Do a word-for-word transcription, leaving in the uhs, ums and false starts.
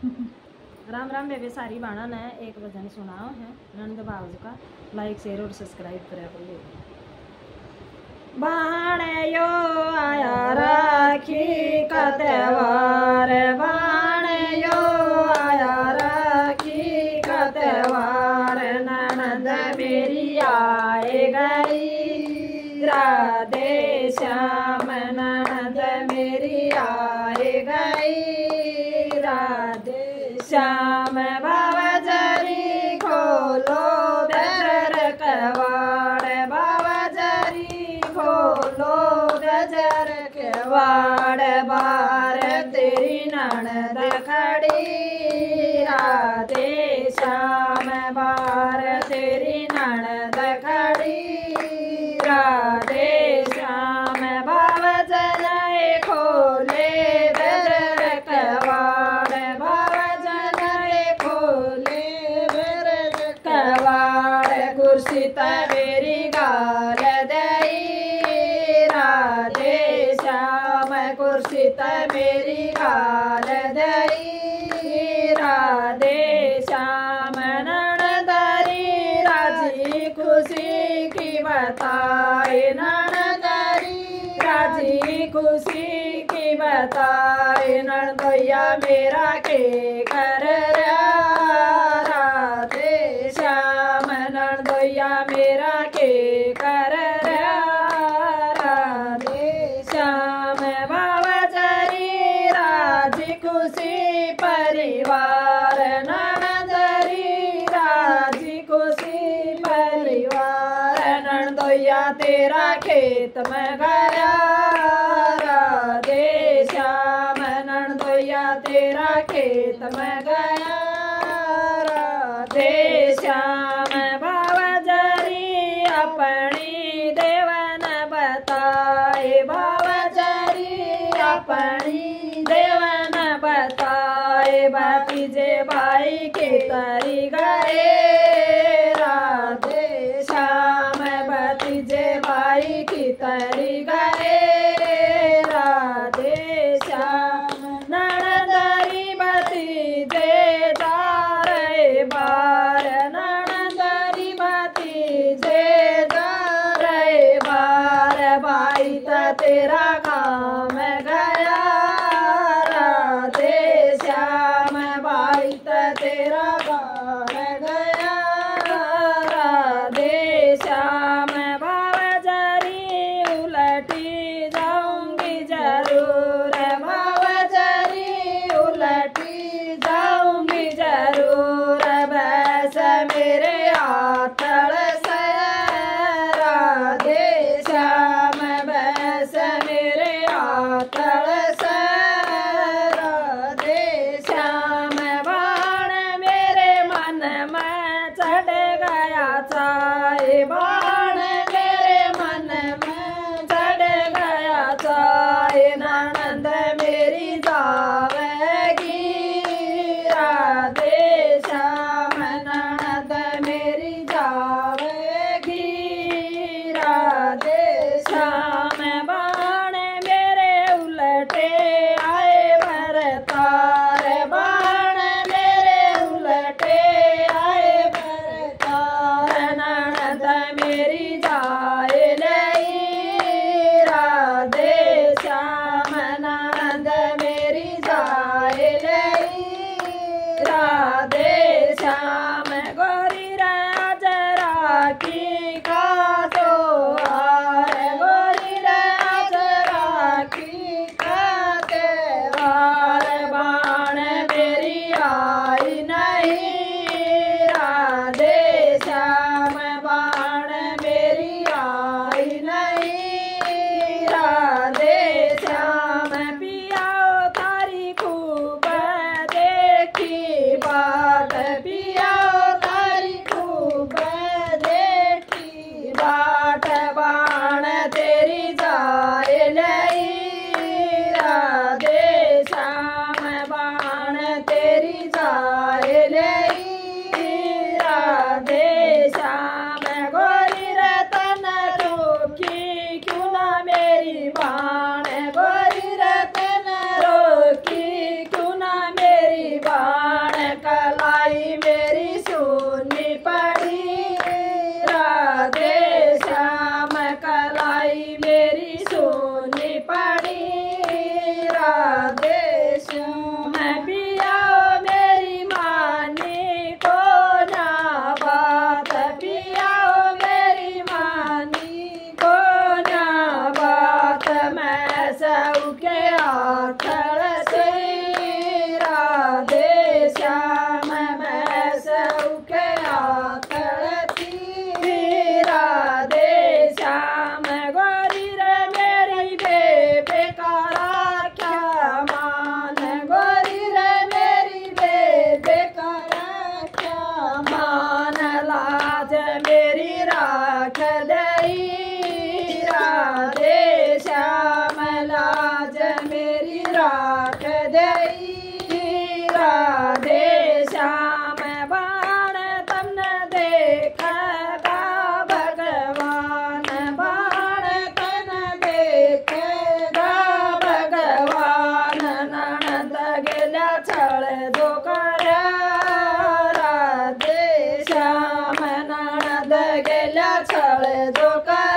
राम राम बेबे सारी बाणा ने एक भजन सुनाओ है नंद बाबू का। लाइक शेयर और सब्सक्राइब करे कर बाणे यो आया राखी का त्योहार, बाणे यो आया राखी का त्योहार। ननद मेरी आए गई राधे श्याम, ननद मेरी आए गई राधे श्याम। बाबा-जरी खोलो गजर कवाड़, बाबा-जरी खोलो गजर कवाड़। बार तेरी ननद खड़ी राधे श्याम, बार तेरी ननद खड़ी राधे श्याम। बाबा-जरी खोले गजर कवाड़, बाबा-जरी खोले गजर कवाड़। कुर्सी मेरी गाल दई राधे श्याम, कुर्सी मेरी गाल दई राधे श्याम। ननदरी राजी खुशी की बताए, ननदरी राजी खुशी की बताए। ननदैया मेरा के कर राधे श्याम, ननदैया मेरा के कर राधे श्याम। बाबा-जरी राजी खुशी परिवार, ननदरी राजी खुशी परिवार। ननदैया तेरा खेत में गया राधे श्याम, ननदैया तेरा खेत में गया राधे श्याम। बाबा-जरी अपनी देवन बताए, बाबा-जरी अपनी देवन बताए। भतीजे भाई के तरी गए राधे श्याम, भतीजे भाई की तरी गए राधे श्याम। ननदरी भतीजे दारे बार, ननदरी भतीजे दारे बार। भाई त तेरा काम गया राधे श्याम, भाई त तेरा काम गया छड़े जो कर